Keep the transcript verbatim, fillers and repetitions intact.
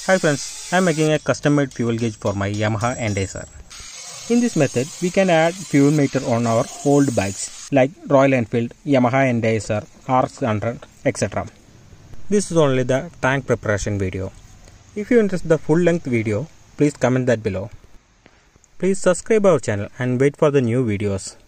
Hi friends, I am making a custom made fuel gauge for my Yamaha Endacer. In this method, we can add fuel meter on our old bikes like Royal Enfield, Yamaha Endacer, R X one hundred, et cetera. This is only the tank preparation video. If you interest the full length video, please comment that below. Please subscribe our channel and wait for the new videos.